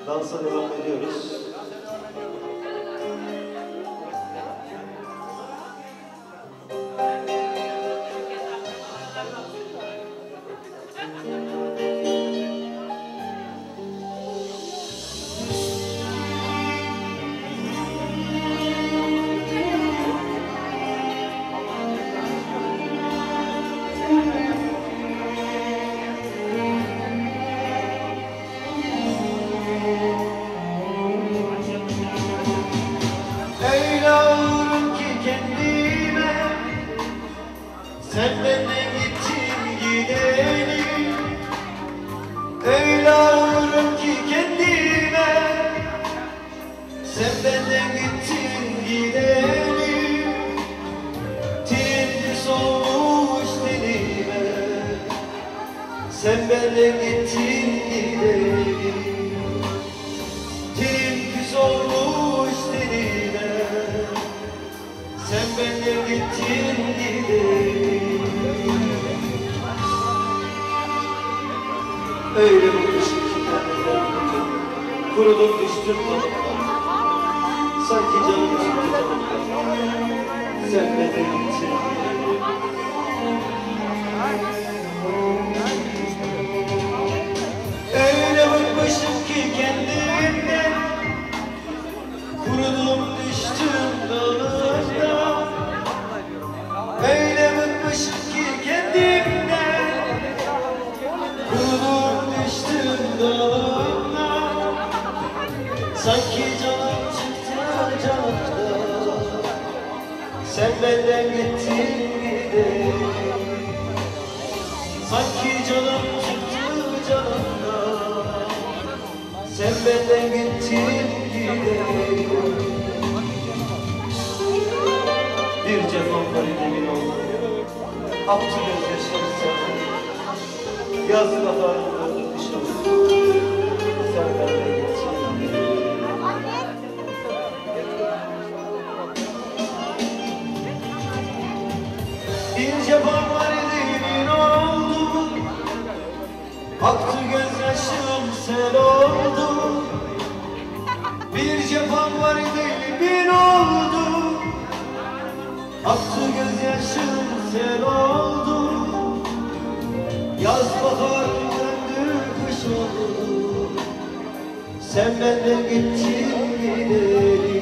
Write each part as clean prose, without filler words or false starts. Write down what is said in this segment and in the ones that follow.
Dansa devam ediyoruz. Sen benden gittin gideli, öyle ağırım ki kendime. Sen benden gittin gideli, tenin solmuş tenime. Sen benden gittin gideli, tenin küs olmuş tenime. Sen benden gittin gideli. Öyle bulmuşum ki kendimden kurudum düştüm dolaptan. Sanki canım çıktı dolaptan. Sen benden gittin gideli. Öyle bıkmışım ki kendimden, kurudum düştüm dolaptan. Öyle bıkmışım ki kendimden, kurudum düştüm dalımdan. Sanki canım çıktı canımdan. Sen benden gittin gideli. Sanki canım çıktı canımdan. Sen benden gittin gideli. Bir cefam var emin ol, aktı gözyaşlarım sen. Yaz baharında kış olur, sen benden gitsin. Bir cefam var emin oldu, aktı gözyaşım sel oldu. Bir cefam var emin oldu, aktı gözyaşım sel oldu. Yaz bahar döndü kış oldu. Sen benden gittin gideli.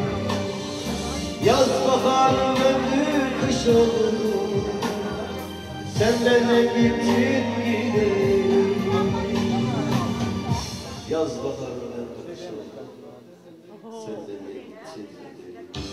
Yaz bahar döndü kış oldu. Sen benden gittin gideli. Yaz bahar döndü kış oldu. Sen benden gittin.